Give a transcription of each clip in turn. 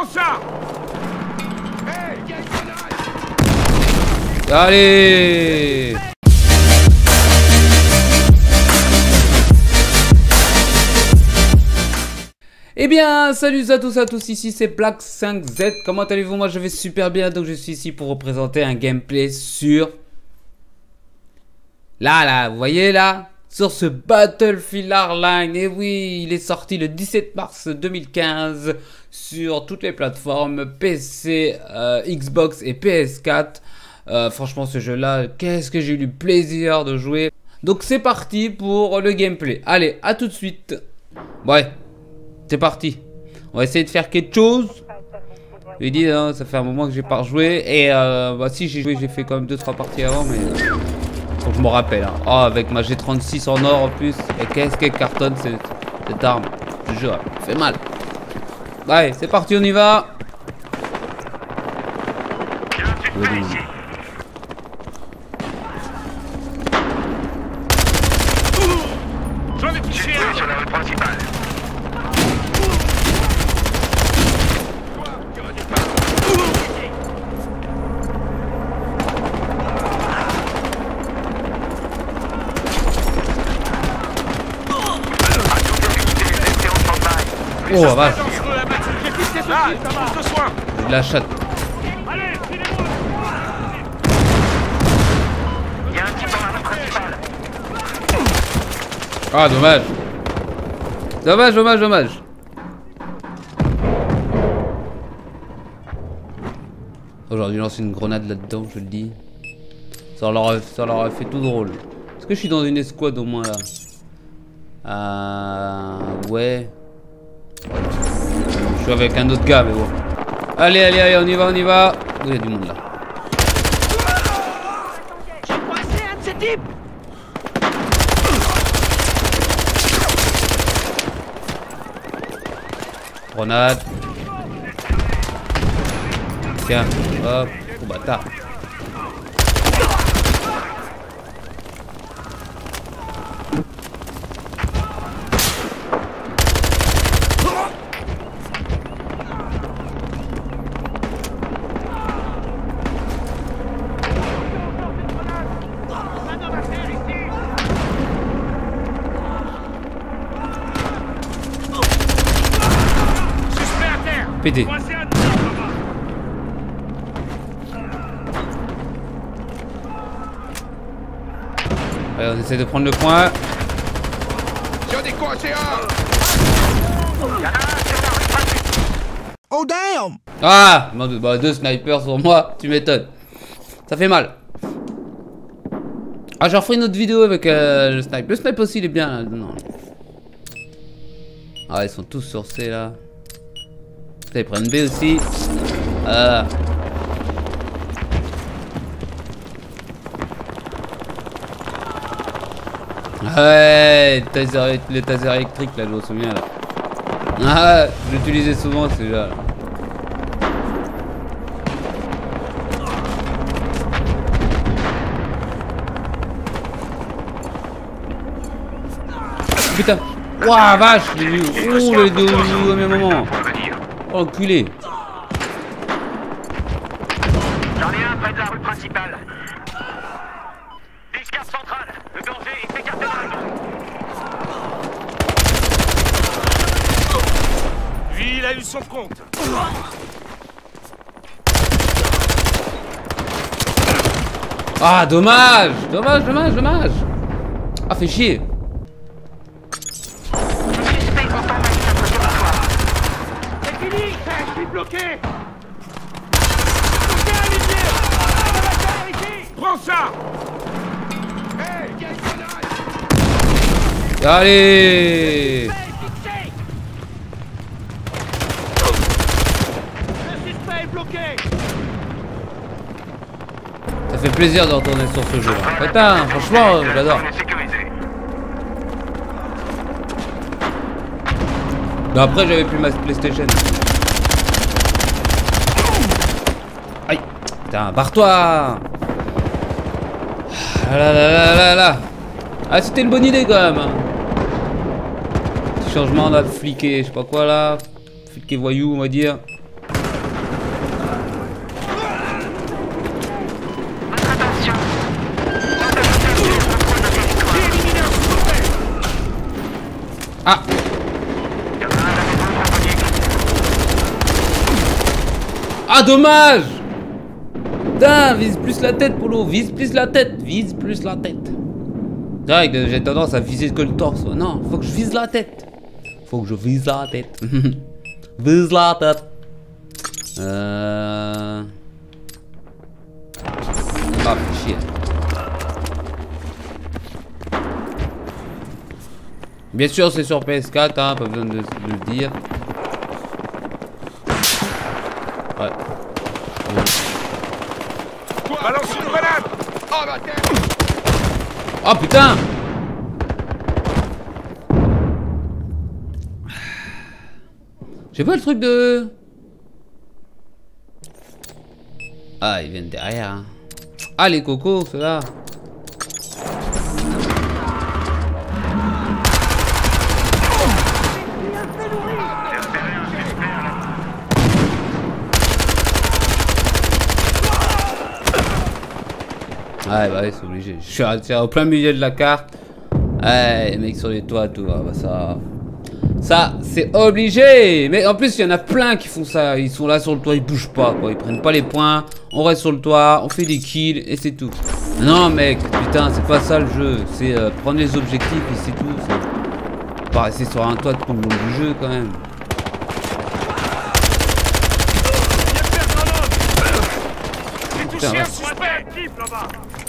Prends ça. Allez. Eh bien, salut à tous, ici c'est Black5Z. Comment allez-vous? Moi je vais super bien, donc je suis ici pour représenter un gameplay sur... Là, vous voyez là? Sur ce Battlefield Hardline. Et oui, il est sorti le 17 mars 2015 sur toutes les plateformes PC, Xbox et PS4. Franchement, ce jeu-là, qu'est-ce que j'ai eu le plaisir de jouer. Donc c'est parti pour le gameplay. Allez, à tout de suite. Ouais, c'est parti. On va essayer de faire quelque chose. Je lui dis, hein, ça fait un moment que j'ai pas rejoué. Et bah, si j'ai joué, j'ai fait quand même 2-3 parties avant, mais... Faut que je me rappelle. Hein. Oh, avec ma G36 en or en plus. Et qu'est-ce qu'elle cartonne cette arme. Je jure, elle fait mal. Allez, c'est parti, on y va. J'en ai touché un sur la rue principale. Oh la vache. J'ai de la chatte. Ah dommage. Dommage. Aujourd'hui lance une grenade là-dedans, je le dis. Ça leur a fait tout drôle. Est-ce que je suis dans une escouade au moins là? Ouais. Je suis avec un autre gars, mais bon. Allez, on y va. Oh, il y a du monde là. J'ai coincé un de ces types. Grenade. Tiens, hop, oh bâtard. PD. Allez, on essaie de prendre le point. Oh damn! Ah, bah, 2 snipers sur moi, tu m'étonnes. Ça fait mal. Ah, j'en ferai une autre vidéo avec le snipe. Le snipe aussi, il est bien. Là. Non. Ah, ils sont tous sur C là. Ils prennent B aussi. Ouais, les tasers électriques là, je me souviens là. Ah, je l'utilisais souvent celui-là. Putain. Ouah, vache, j'ai vu. Oh, les deux au même moment. Oh, enculé. J'en ai un près de la rue principale. Discard centrale. Le danger est écarté dans la zone. Lui, il a eu son compte. Ah, dommage. Ah, fait chier. Je suis bloqué. Prends ça. Allez. Le suspect est bloqué. Ça fait plaisir de retourner sur ce jeu là. Putain, franchement, j'adore. Non, après j'avais plus ma PlayStation. Aïe. Putain, barre-toi. Là. Ah, c'était une bonne idée quand même. Petit changement là, de fliquer, je sais pas quoi là. Fliquer voyou, on va dire. Ah, dommage! Putain, vise plus la tête, Polo. Vise plus la tête. Vise plus la tête. C'est vrai que j'ai tendance à viser que le torse. Non, faut que je vise la tête. Faut que je vise la tête. Vise la tête. Ah, chier. Bien sûr, c'est sur PS4, hein, pas besoin de le dire. Ouais. Balance une grenade. Oh ma tête. Oh putain! J'ai pas le truc de... Ah, ils viennent derrière. Hein. Ah, les cocos, ceux-là. Ouais, bah ouais, c'est obligé. Je suis arrêté au plein milieu de la carte. Ouais, les mecs sur les toits, tout. Ah, bah ça... Ça, c'est obligé. Mais en plus, il y en a plein qui font ça. Ils sont là sur le toit, ils bougent pas, quoi. Ils prennent pas les points. On reste sur le toit, on fait des kills et c'est tout. Non, mec, putain, c'est pas ça le jeu. C'est prendre les objectifs et c'est tout. Pas rester sur un toit tout le long du jeu, quand même. J'ai touché un suspect. Type là-bas.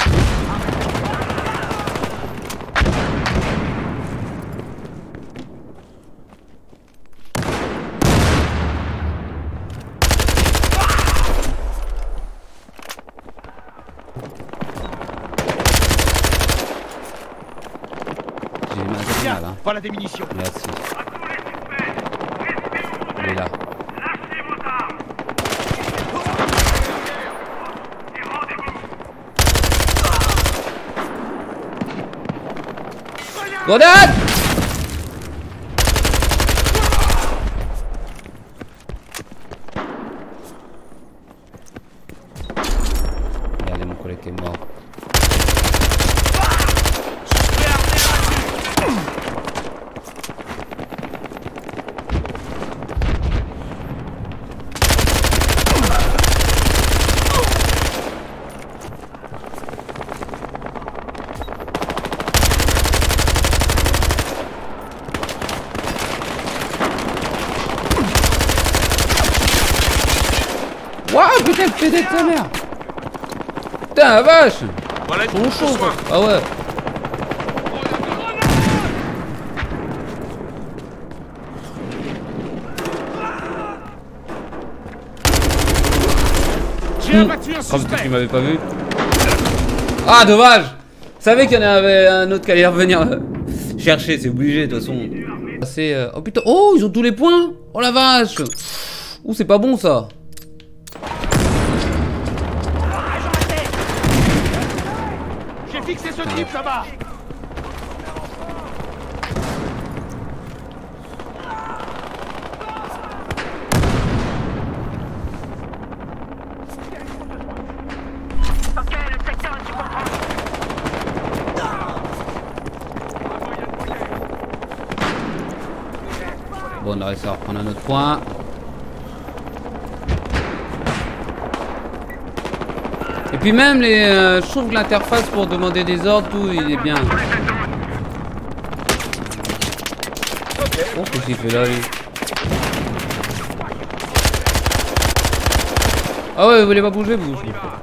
Voilà des munitions. Merci. Il est là. Grenade! Regardez, mon collègue est mort. Waouh, putain, le PD de ta mère! Putain, la vache! Voilà, Ils sont chauds, quoi. Ah ouais! J'ai abattu un Comme suspect. tu m'avais pas vu. Ah, dommage! Je savais qu'il y en avait un autre qui allait revenir chercher, c'est obligé de toute façon. Oh putain, oh, ils ont tous les points! Oh la vache! Ouh, c'est pas bon ça! J'ai fixé ce type là-bas. Ok, le secteur est sous contrôle. Bon, on a réussi à reprendre un autre point. Et puis même les, je trouve que l'interface pour demander des ordres, tout, il est bien. Oh, qu'est-ce qu'il fait là, lui? Ah ouais, vous voulez pas bouger, vous?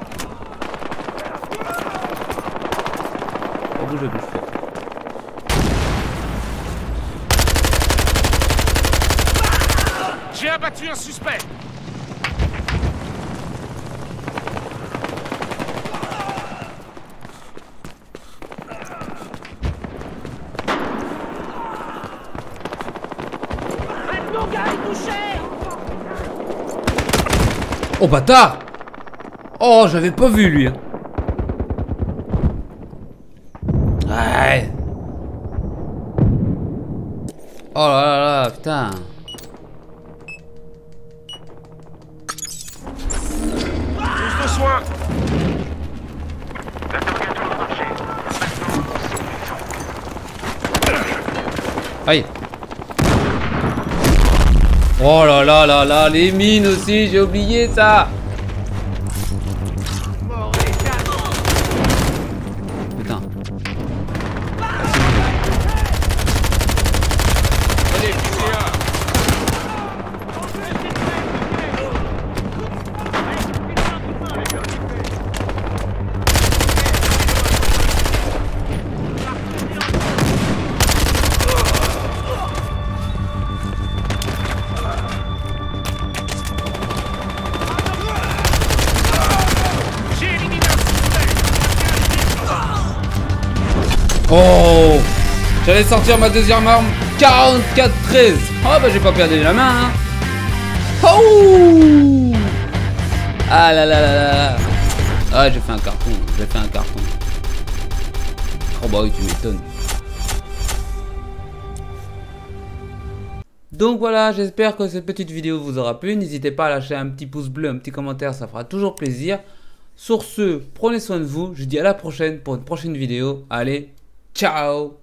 Pas bouger, bouge. J'ai abattu un suspect. Mon gars est touché. Oh bâtard! Oh, j'avais pas vu lui. Ouais. Oh là là là, putain. Plus de soins. Aïe. Oh là là là là, les mines aussi, j'ai oublié ça. Putain. Allez, fixez un. J'ai éliminé un suspect. Oh, j'allais sortir ma deuxième arme. 44-13. Oh bah j'ai pas perdu la main, hein. Oh. Ah là là là là. Ah, j'ai fait un carton. J'ai fait un carton. Oh bah oui, tu m'étonnes. Donc voilà, j'espère que cette petite vidéo vous aura plu. N'hésitez pas à lâcher un petit pouce bleu, un petit commentaire, ça fera toujours plaisir. Sur ce, prenez soin de vous. Je vous dis à la prochaine pour une prochaine vidéo. Allez, ciao!